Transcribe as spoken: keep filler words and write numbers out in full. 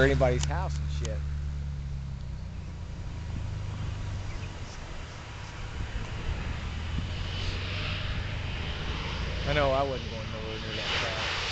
anybody's house and shit. I know I wasn't going nowhere near that fast.